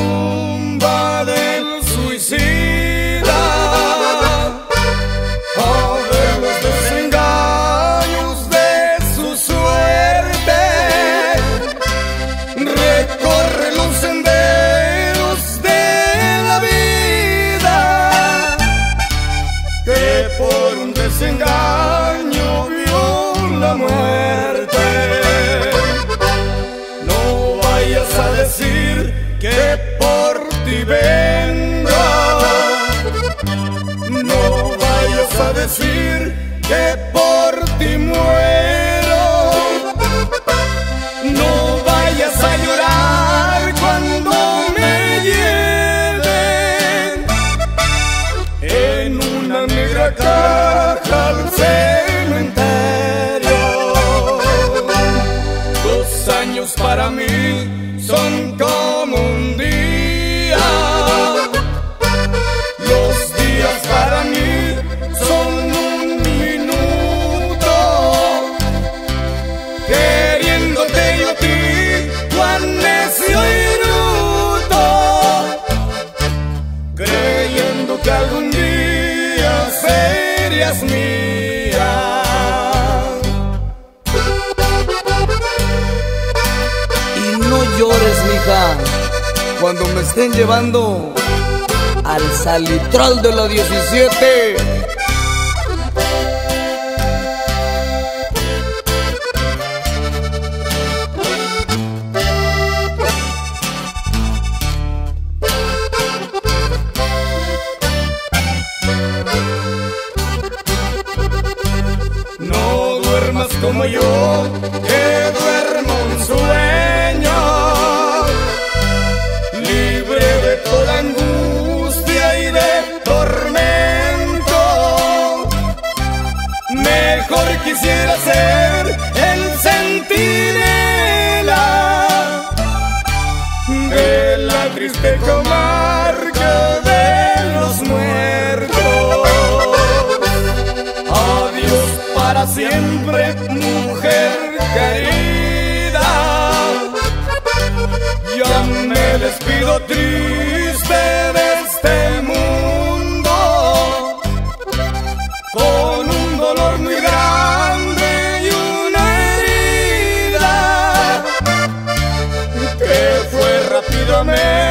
tumba del suicida, o de los desengaños de su suerte. Recorre los senderos de la vida, que por un desengaño vio la muerte. No vayas a decir que por ti vengo, no vayas a decir que por ti muero, no vayas a llorar cuando me lleven en una negra caja al cementerio. 2 años para mí son como un día, los días para mí son un minuto. Queriéndote yo a ti, cuán necio y bruto, creyendo que algún día serías mía. Y no llores, mija, cuando me estén llevando al salitral de la 17. No duermas como yo, que duermo un sueño, libre de toda angustia y de tormento. Mejor quisiera ser el centinela de la triste comarca de los muertos. Adiós para siempre, mujer querida, ya me despido triste de este mundo, con un dolor muy grande y una herida que fue rápidamente